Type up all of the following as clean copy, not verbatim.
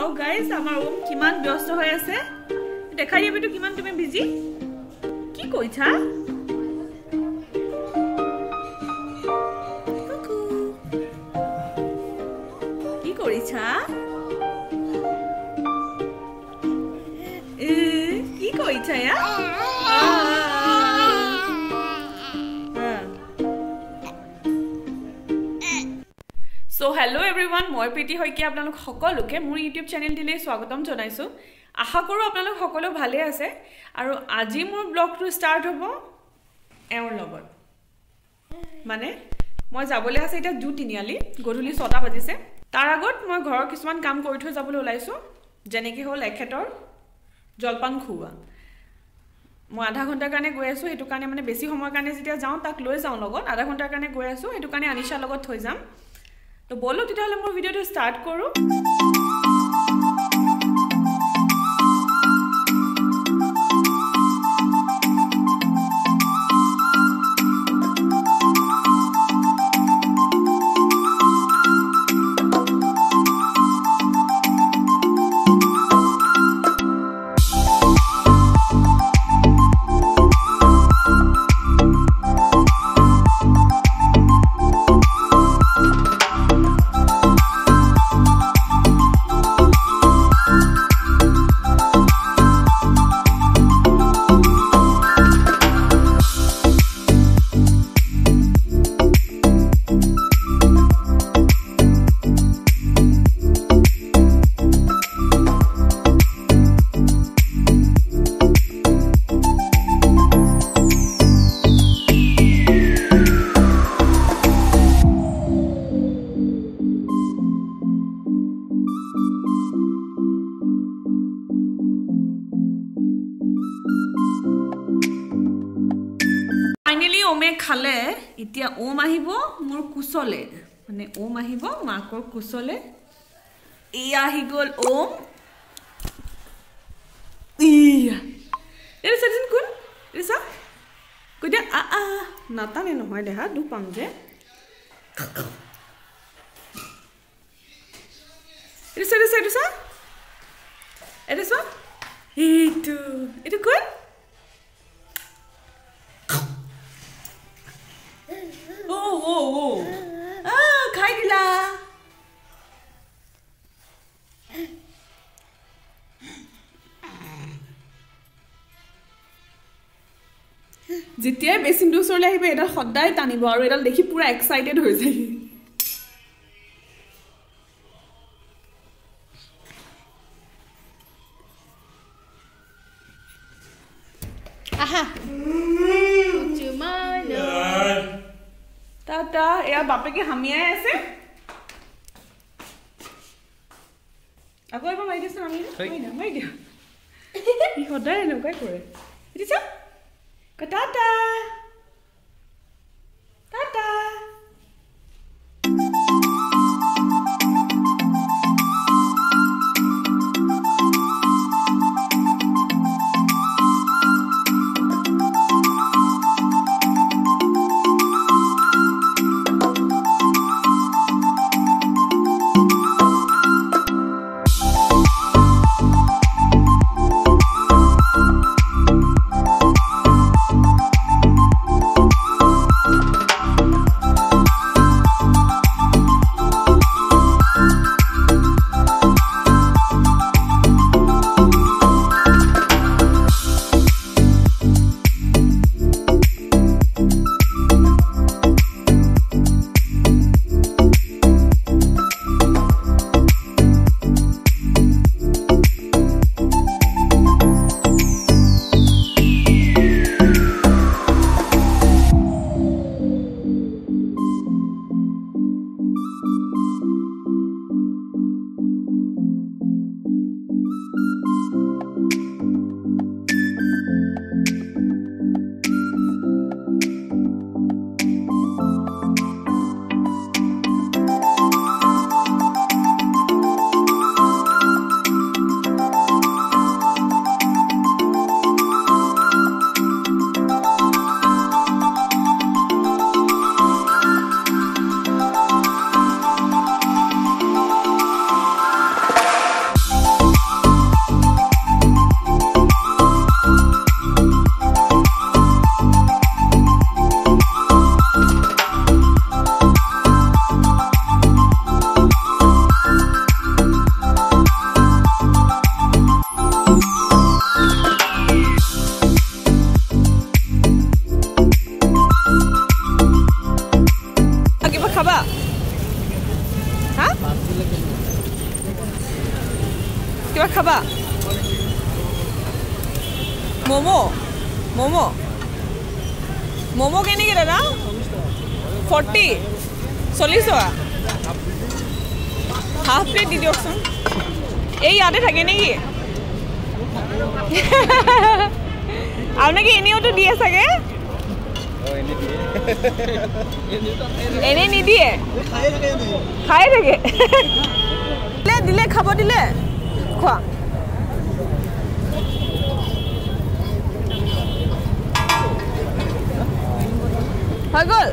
Wow guys, amar om kiman byosto hoy ase. Dekhai dibi to kiman tumi busy. Ki koicha? Kuku. Ki koricha? Ki koicha ya? So hello everyone, moi priti hoike apnalok hokoluke mur YouTube channel dile swagatam jonaisu. Aakha koru apnalok hokolu bhale ase aru aji mur blog to start hobo eor logot. Mane moi jabole ase eta du tiniali goduli 6 ta bajise. Tar agot moi ghor kisman kam kori thoi jabole ulaisu jeneki hol ekhetor jolpan khuwa. মই আধা ঘন্টাৰ কাৰণে গৈ আছো হেতু কাৰণে মানে বেছি সময়ৰ কাৰণে যেতিয়া যাও তাক লৈ যাও লগত আধা ঘন্টাৰ কাৰণে গৈ আছো হেতু কাৰণে আনিশা লগত থৈ যাম তো বলো তেতিয়াহলে মোৰ ভিডিওটো স্টাৰ্ট কৰো Finally, ome khale itia om ahibo mur kusole mane om ahibo makor kusole e ahi gol om iya ere satin kun esa kodia a nata ne nohoy deha du pam je ere sa ere so itu kun Oh. Khai dila. Jitia besim du sorle ahibe eta khoddai tanibo aru eta dekhi pura excited hoy jai. Aha. Tata, ya bape ke hamiya aise. Ako eba mai desa hami na, mai dia. Hi hodai no kai kore. Iti cha? Ka tata. Tata. কিবা খাবা মোমো মোমো মোমো কেনেকৈ দাদা 40 টকা half plate দি দিয়কচোন এই ইয়াতে থাকে নেকি আপোনাকে এনেওতো দিয়ে চাগে এনে নিদিয়ে খাই থাকে দিলে খাব দিলে খোৱা হৈ গ'ল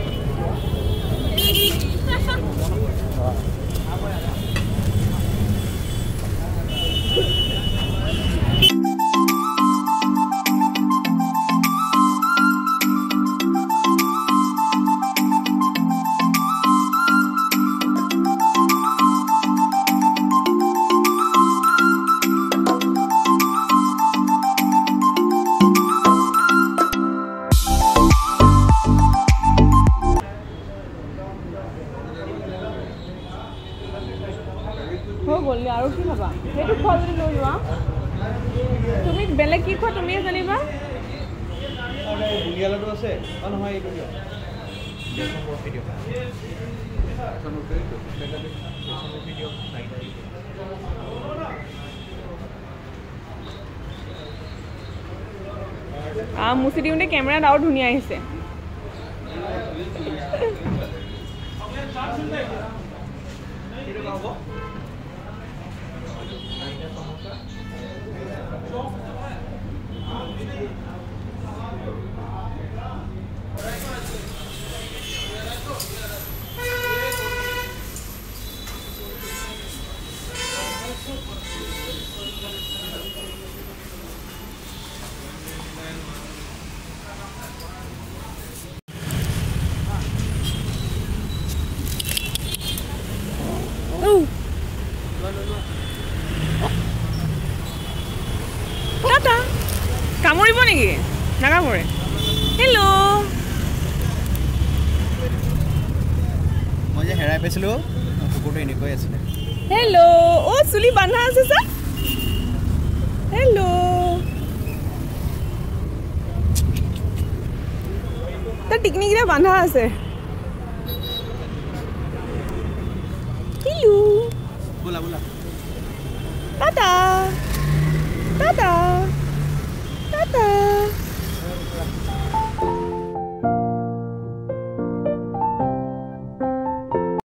বললি আৰু কি খাবা সেইটো খোৱা যদি লৈ যোৱা তুমি বেলেগ কি খোৱা তুমিয়ে জানিবা বুনিয়া লাডু আছে নহয় এইটো দিও দেখো মোৰ ভিডিও এখন ওপৰে বেলেগ ভিডিও নাই মুচি দিওঁতে কেমেৰাত আৰু ধুনীয়া আহিছে কামুৰিব নেকি নাকামুৰে হেল্ল' মই যে হেৰাই পাইছিলোঁ কুকুৰটো এনেকৈ আছিলে হেল্ল' অ' চুলি বান্ধা আছে ছাৰ হেল্ল' তাৰ টিকনিকেইটা বান্ধা আছে হেল্ল' বোলা বোলা টাটা টাটা